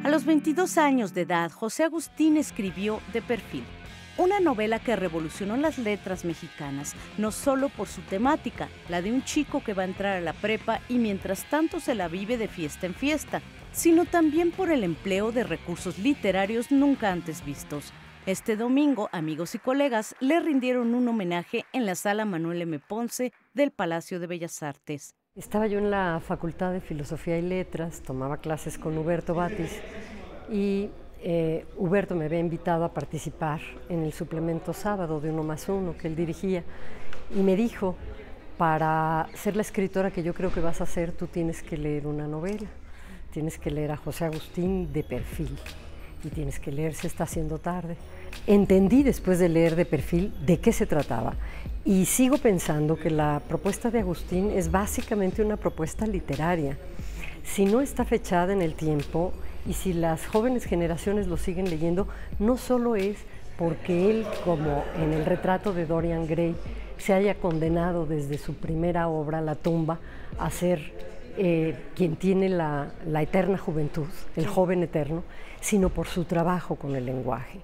A los 22 años de edad, José Agustín escribió De Perfil, una novela que revolucionó las letras mexicanas, no solo por su temática, la de un chico que va a entrar a la prepa y mientras tanto se la vive de fiesta en fiesta, sino también por el empleo de recursos literarios nunca antes vistos. Este domingo, amigos y colegas le rindieron un homenaje en la Sala Manuel M. Ponce del Palacio de Bellas Artes. Estaba yo en la Facultad de Filosofía y Letras, tomaba clases con Huberto Batis y Huberto me había invitado a participar en el suplemento sábado de 1+1 que él dirigía y me dijo, para ser la escritora que yo creo que vas a ser, tú tienes que leer una novela, tienes que leer a José Agustín De Perfil y tienes que leer Se está haciendo tarde. Entendí después de leer De Perfil de qué se trataba y sigo pensando que la propuesta de Agustín es básicamente una propuesta literaria. Si no está fechada en el tiempo y si las jóvenes generaciones lo siguen leyendo, no solo es porque él, como en el retrato de Dorian Gray, se haya condenado desde su primera obra, La tumba, a ser quien tiene la eterna juventud, el joven eterno, sino por su trabajo con el lenguaje.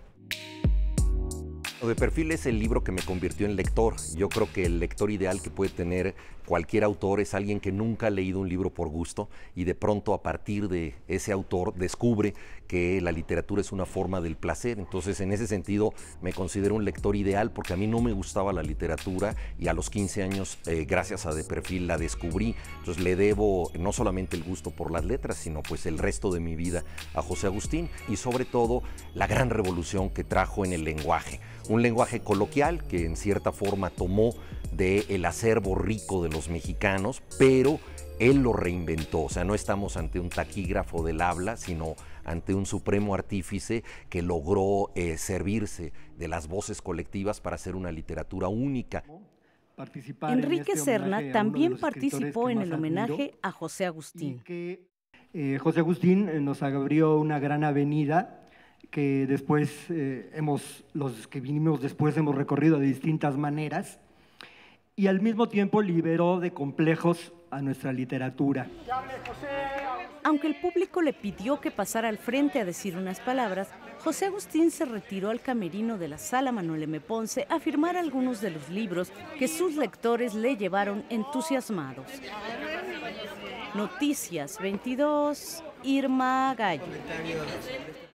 De Perfil es el libro que me convirtió en lector. Yo creo que el lector ideal que puede tener cualquier autor es alguien que nunca ha leído un libro por gusto y de pronto a partir de ese autor descubre que la literatura es una forma del placer. Entonces, en ese sentido, me considero un lector ideal porque a mí no me gustaba la literatura y a los 15 años, gracias a De Perfil, la descubrí. Entonces, le debo no solamente el gusto por las letras, sino pues el resto de mi vida a José Agustín y sobre todo la gran revolución que trajo en el lenguaje. Un lenguaje coloquial que en cierta forma tomó del acervo rico de los mexicanos, pero él lo reinventó. O sea, no estamos ante un taquígrafo del habla, sino ante un supremo artífice que logró servirse de las voces colectivas para hacer una literatura única. Enrique Serna también participó en el homenaje a José Agustín. José Agustín nos abrió una gran avenida que después los que vinimos después hemos recorrido de distintas maneras y al mismo tiempo liberó de complejos a nuestra literatura. Aunque el público le pidió que pasara al frente a decir unas palabras, José Agustín se retiró al camerino de la Sala Manuel M. Ponce a firmar algunos de los libros que sus lectores le llevaron entusiasmados. Noticias 22, Irma Gallo.